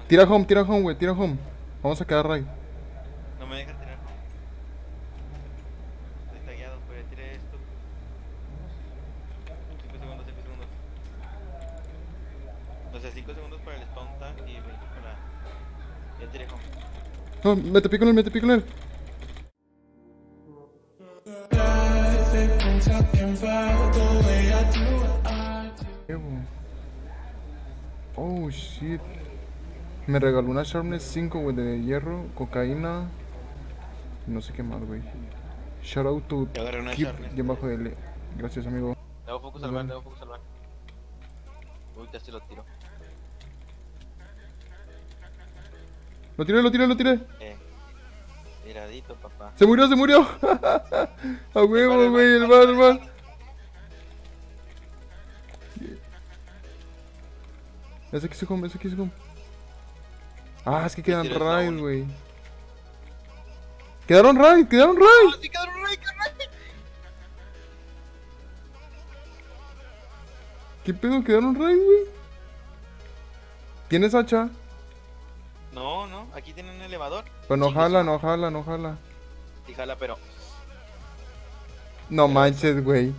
Tira home, güey, tira home. Vamos a quedar right. No me deja tirar. Estoy tagueado, pues tiré esto. 5 segundos, 5 segundos. O sea, 5 segundos para el spawn tag y 20 para... Ya tiré home. No, mete pico en él. Oh shit. Me regaló una Sharpness 5, güey, de hierro, cocaína. No sé qué más, güey. Shout out to Yo agarré una Keep Sharpness y bajo 3. L. Gracias, amigo. Debo focus al bar, debo focus al bar. Uy, casi lo tiro. Lo tiré. Tiradito, papá. Se murió. A huevo, güey, el bar. Ese que se come. Ah, es que quedan Este es la raid, única. güey. Quedaron raid. ¡Ah, sí, quedaron right! ¿Qué pedo? Quedaron raid, güey. ¿Tienes hacha? No, aquí tiene un elevador. Pero no Chingue su jala. madre. Sí, jala, pero... No Pero manches, güey.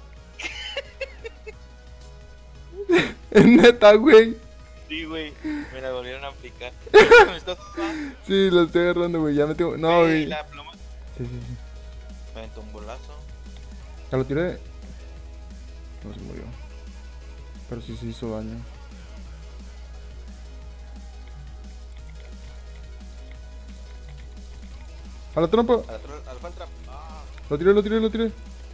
Es neta, güey. Sí, güey. Me la volvieron a aplicar. ¿Me estás jugando? Sí, lo estoy agarrando, güey. Ya me tengo. No, güey. La pluma. Sí. Me aventó un bolazo. Ya lo tiré. No se murió. Pero sí se hizo daño. A la trampa. Al fan trap. Ah, Lo tiré. no puedo.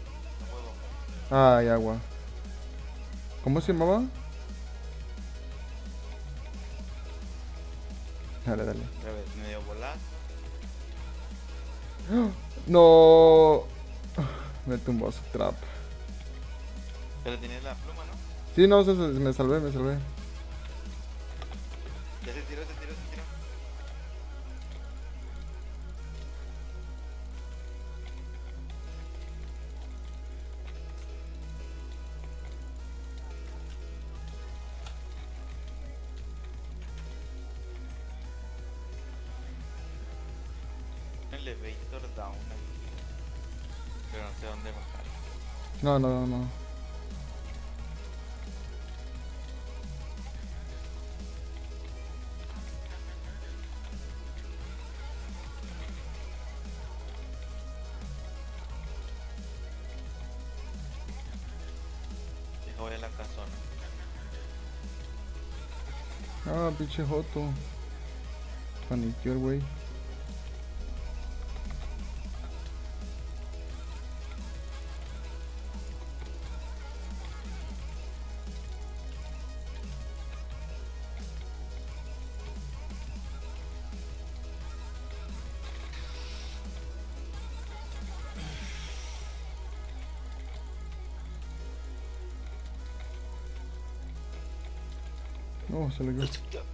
Ay, agua. ¿Cómo se llamaba? Dale. Otra vez, me dio bolazo. No. Me tumbó su trap. Pero tienes la pluma, ¿no? Sí, no, me salvé. Ya se tiró. Elevator down ahí. Pero no sé dónde bajar. No. Deja voy a la casona. Ah, pinche joto. Paniqueó el güey. No, se lo dio.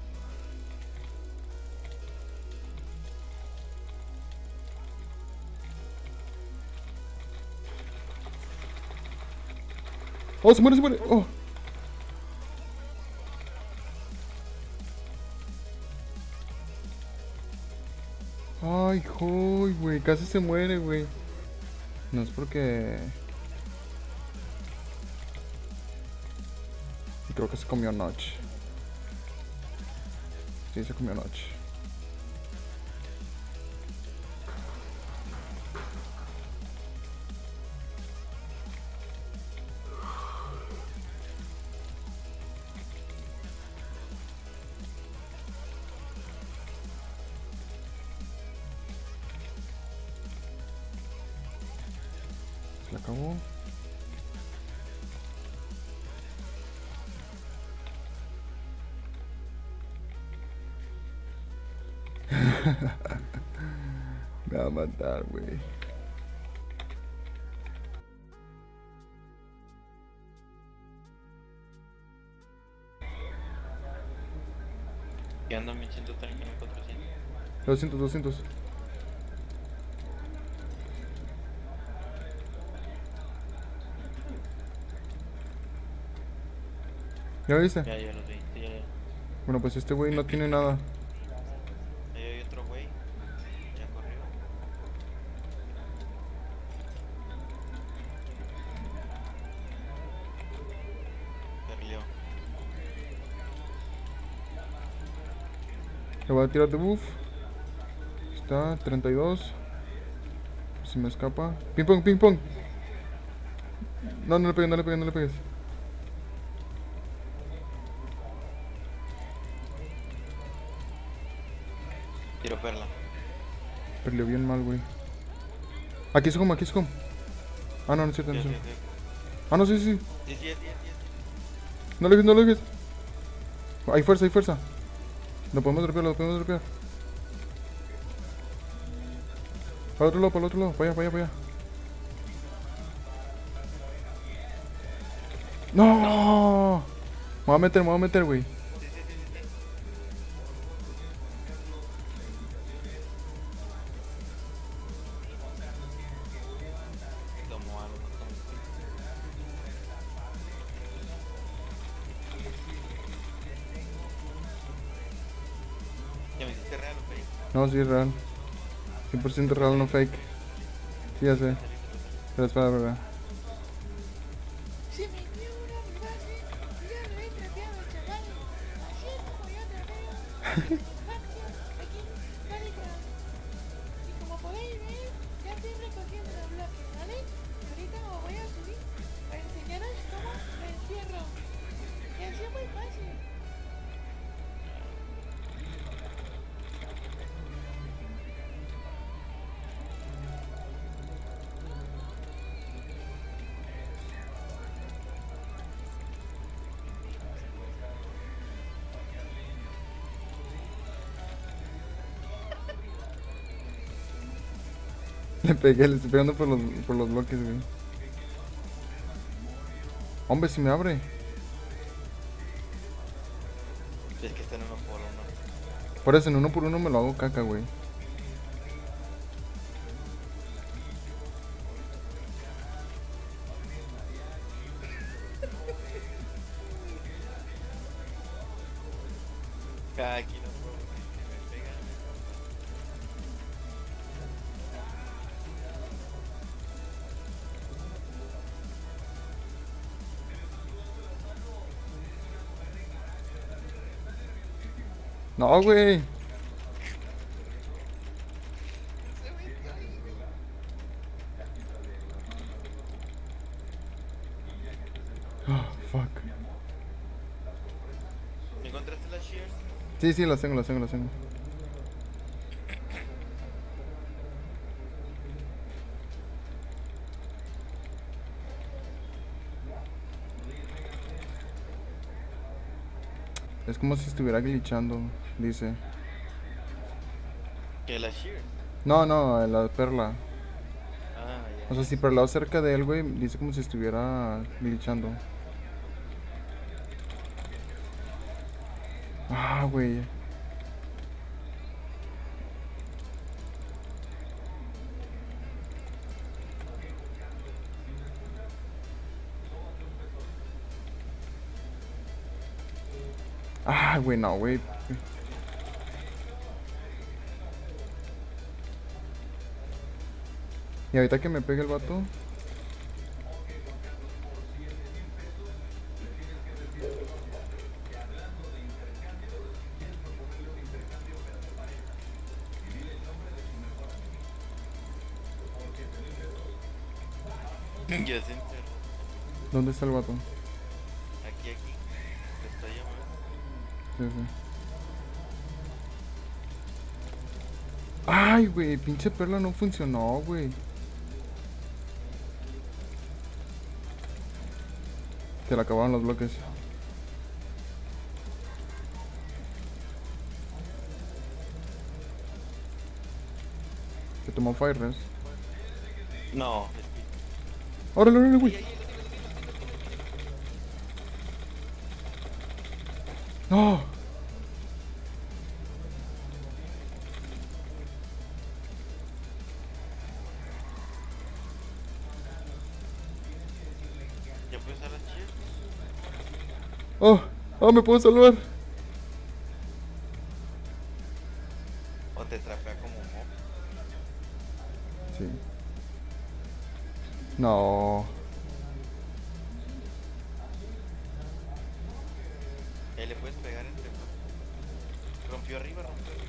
Oh, se muere. Oh. Ay, joy, güey. Casi se muere, güey. No es porque... Creo que se comió Notch. Sí, se comió Notch. Se le acabó. Me va a matar, güey. Y ando en 1130 y 400. 200. ¿Ya lo viste? Ya lo vi. Sí, ya. Bueno, pues este güey no tiene nada. Le voy a tirar de buff. Está 32. Si me escapa. Ping pong, ping pong. No, no le pegues, no le pegues, no le pegues. Tiro perla. Perdió bien mal, güey. Aquí es como, aquí es como. Ah, no, no es cierto, no es Sí, sí, cierto. sí. Ah, no, sí, sí. Sí, sí, sí, sí. No le dejes, no le dejes. Hay fuerza, hay fuerza. Lo podemos dropear, lo podemos dropear. Para el otro lado, para el otro lado. Para allá, para allá, para allá. ¡No! Me voy a meter, güey. Sí, sí, sí, sí, sí. Tomó algo, no tomó. ¿Ya me hiciste real o fake? No, sí, es real. 100% real, no fake. Sí, ya sé. Pero es para verdad. Se me dio una frase y ya lo he trapeado, chaval. Así es como yo trapeo. Hackeo aquí en Minecraft. Y como podéis ver, ya estoy recogiendo los bloques, ¿vale? Ahorita me voy a subir para enseñaros cómo me encierro. Y así es muy fácil. Le pegué, le estoy pegando por los bloques, güey. Hombre, si me abre. Es que están uno por uno. Por eso en uno por uno me lo hago caca, güey. Cada kilo por uno que me pegan. No, güey. Ah, fuck. ¿Encontraste las shears? Sí, sí, las tengo, las tengo, las tengo. Es como si estuviera glitchando, dice. ¿Qué las shears? No, no, la perla. Ah, ya. O sea, si perlado cerca de él, güey, dice como si estuviera glitchando. Ah, güey. Ah, güey, no, güey. Y ahorita que me pegue el vato. Ya se encerró. ¿Dónde está el vato? Aquí, aquí. Te está llamando. Sí, sí. Ay, güey, pinche perla no funcionó, güey. Se le acabaron los bloques. Se tomó Fire Res. No, ¡Órale, órale, güey! ¡No! ¿ya puedes usar las shears? ¡Oh! ¡Oh, me puedo salvar! ¿O te trapea como mob? Sí. No. Ahí le puedes pegar entre más. Rompió arriba, rompió arriba.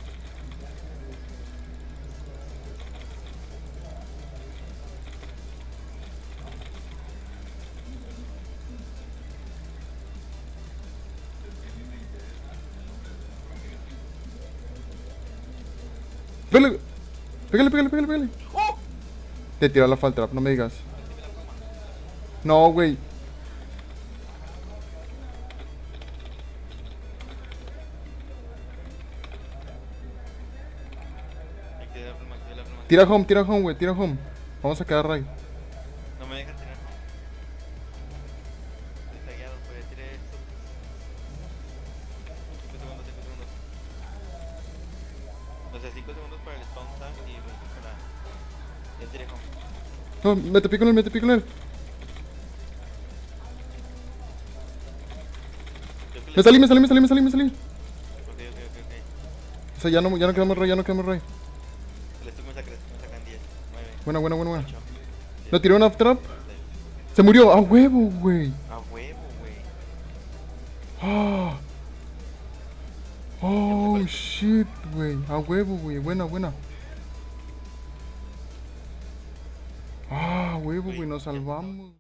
Pégale, pégale, pégale, pégale, pégale. Te tiró la fall trap, no me digas. No, güey. Activé la pluma, activé la pluma. Tira home, güey, tira home. Vamos a quedar Ray. No me deja tirar. Estoy tagueado, pues tiré esto. 5 segundos, 5 segundos. O sea, 5 segundos para el spawn tag y 20 para... Ya tiré home. No, mete pico en él, mete pico en él. Creo que Me salí, me salí, me salí, me salí, me salí. Ok, ok, ok, ok. O sea, ya no quedamos Ray, ya no quedamos Ray. Esto me sacan 10, 9, Buena, buena, buena, buena. 8. ¿Lo tiró en off trap? Se murió, a huevo, güey. A huevo, güey. Ah. Oh, shit, güey. A huevo, güey. Buena, buena. Ah, huevo, güey. Nos salvamos.